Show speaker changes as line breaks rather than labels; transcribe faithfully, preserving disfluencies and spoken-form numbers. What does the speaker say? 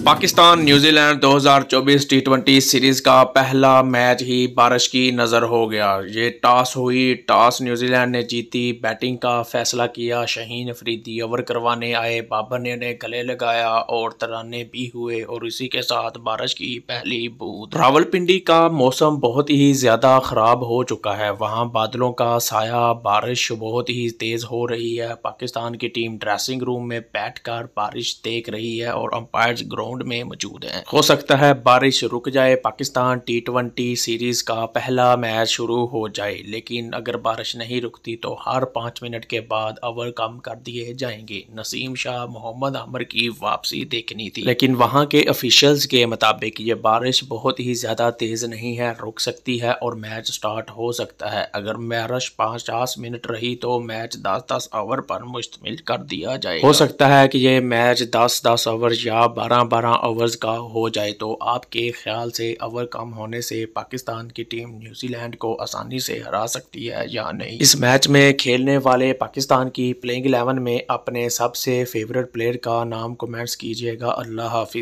Pakistan New Zealand दो हज़ार चौबीस टी ट्वेंटी सीरीज का पहला मैच ही बारिश की नज़र हो गया। ये टॉस हुई, टॉस न्यूजीलैंड ने जीती, बैटिंग का फैसला किया। शाहीन अफरीदी ओवर करवाने आए, बाबर ने उन्हें गले लगाया और तराने भी हुए और इसी के साथ बारिश की पहली बूंद। रावलपिंडी का मौसम बहुत ही ज़्यादा ख़राब हो चुका है, वहाँ बादलों का साया, बारिश बहुत ही तेज़ हो रही है। पाकिस्तान की टीम ड्रेसिंग रूम में बैठकर बारिश देख रही है और अंपायर्स ग्राउंड में मौजूद हैं। हो सकता है बारिश रुक जाए, पाकिस्तान टी ट्वेंटी सीरीज का पहला मैच शुरू हो जाए, लेकिन अगर बारिश नहीं रुकती तो हर पाँच मिनट के बाद ओवर कम कर दिए जाएंगे। नसीम शाह, मोहम्मद आमिर की वापसी देखनी थी, लेकिन वहां के ऑफिशियल्स के मुताबिक ये बारिश बहुत ही ज्यादा तेज नहीं है, रुक सकती है और मैच स्टार्ट हो सकता है। अगर बारिश पचास मिनट रही तो मैच दस दस ओवर पर मुश्तमिल कर दिया जाए। हो सकता है कि ये मैच दस दस ओवर या बारह बारह ओवर्स का हो जाए। तो आपके ख्याल से ओवर कम होने से पाकिस्तान की टीम न्यूजीलैंड को आसानी से हरा सकती है या नहीं? इस मैच में खेलने वाले पाकिस्तान की प्लेइंग इलेवन में अपने सबसे फेवरेट प्लेयर का नाम कमेंट्स कीजिएगा। अल्लाह हाफिज।